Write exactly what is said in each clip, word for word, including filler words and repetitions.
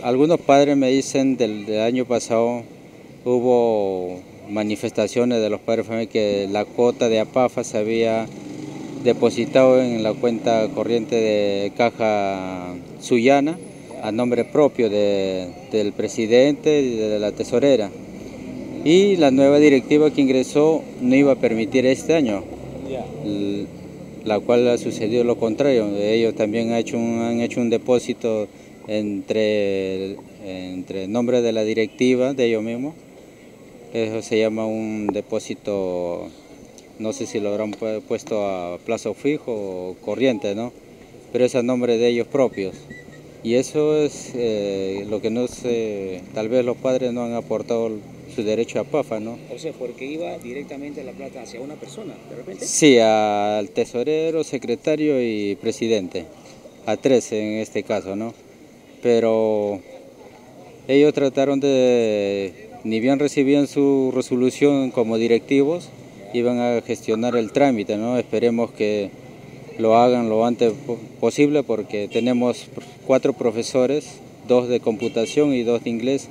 algunos padres me dicen del, del año pasado hubo manifestaciones de los padres de familia que la cuota de APAFA se había depositado en la cuenta corriente de Caja Sullana a nombre propio de, del presidente y de la tesorera. Y la nueva directiva que ingresó no iba a permitir este año, la cual ha sucedido lo contrario. Ellos también han hecho un, han hecho un depósito entre, entre el nombre de la directiva de ellos mismos. Eso se llama un depósito, no sé si lo habrán puesto a plazo fijo o corriente, ¿no? Pero es a nombre de ellos propios. Y eso es eh, lo que no sé, tal vez los padres no han aportado su derecho a APAFA, ¿no? O sea, porque iba directamente la plata hacia una persona, de repente. Sí, al tesorero, secretario y presidente, a tres en este caso, ¿no? Pero ellos trataron de, ni bien recibían su resolución como directivos, iban a gestionar el trámite, ¿no? Esperemos que lo hagan lo antes posible porque tenemos cuatro profesores, dos de computación y dos de inglés,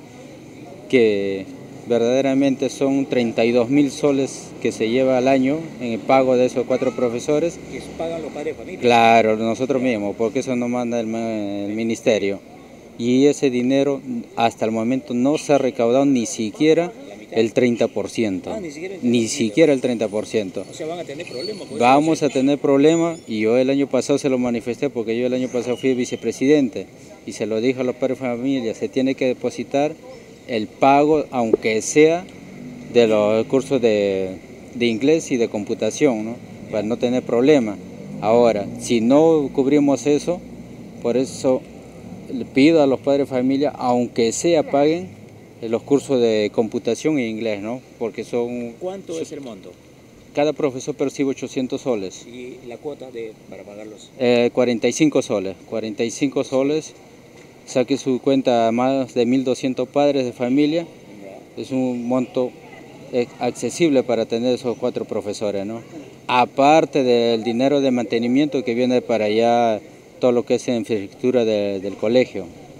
que verdaderamente son treinta y dos mil soles que se lleva al año en el pago de esos cuatro profesores. ¿Que pagan los padres de familia? Claro, nosotros mismos, porque eso nos manda el, el ministerio. Y ese dinero hasta el momento no se ha recaudado ni siquiera el treinta por ciento. Ah, ni siquiera el ni siquiera el treinta por ciento. O sea, van a tener problemas. Vamos a tener problemas y yo el año pasado se lo manifesté porque yo el año pasado fui vicepresidente y se lo dije a los padres de familia, se tiene que depositar el pago, aunque sea de los cursos de, de inglés y de computación, ¿no? Para no tener problemas. Ahora, si no cubrimos eso, por eso le pido a los padres de familia, aunque sea paguen los cursos de computación e inglés, ¿no? Porque son... ¿Cuánto es el monto? Cada profesor percibe ochocientos soles. ¿Y la cuota de, para pagarlos? Eh, cuarenta y cinco soles. cuarenta y cinco soles. Saque su cuenta a más de mil doscientos padres de familia. Es un monto accesible para tener esos cuatro profesores, ¿no? Aparte del dinero de mantenimiento que viene para allá, todo lo que es infraestructura de, del colegio.